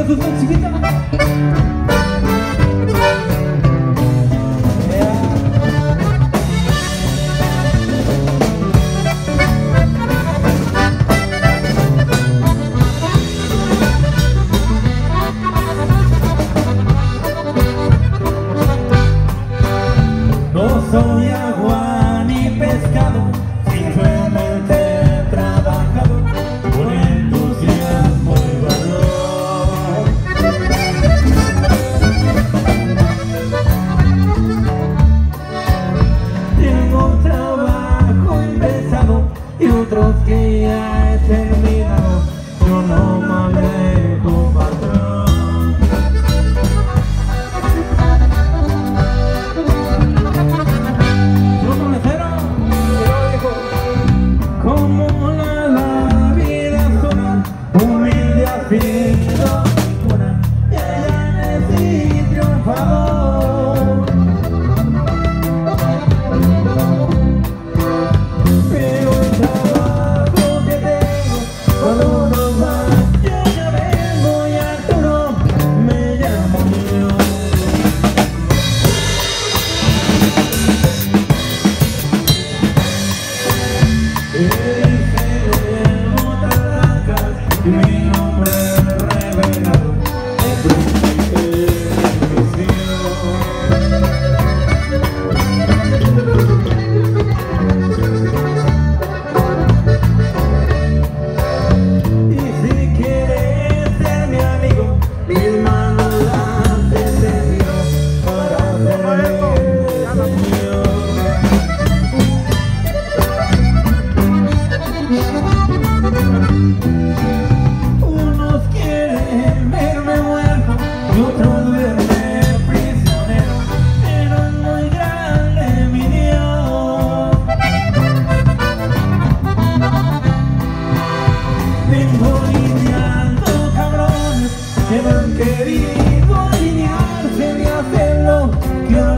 sus chiquitas. No soy agua ni pescado, simplemente he trabajado con entusiasmo y valor. Tengo un trabajo empezado y otros que ya he terminado. Yo no manejo patrón. Como la vida sola, humilde aflicto, ninguna, y allá nací triunfador. Pero el trabajo que tengo, cuando uno va, yo ya vengo y Arturo me llamo yo. Y mi nombre revelado es príncipe de misión. Y si quieres ser mi amigo, mis manos las he tendido para ser mío. Unos quieren verme muerto y otros verme prisionero, pero es muy grande mi Dios. Vengo lidiando cabrones que me han querido alinearse de hacer lo que